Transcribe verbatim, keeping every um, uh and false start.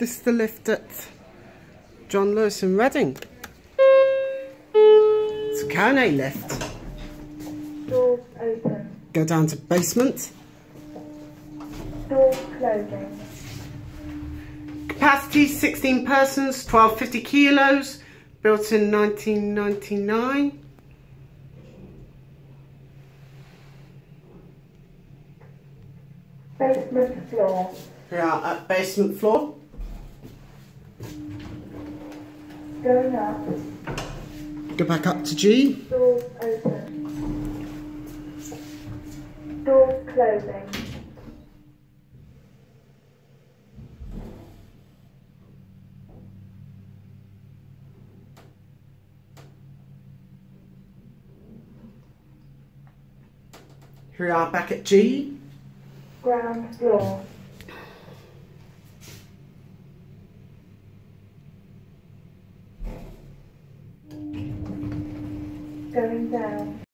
This is the lift at John Lewis in Reading. It's a Kone lift. Doors open. Go down to basement. Doors closing. Capacity sixteen persons, twelve fifty kilos. Built in nineteen ninety-nine. Basement floor. We are at basement floor. Going up. Go back up to G. Doors open. Doors closing. Here we are back at G. Ground floor. Going down.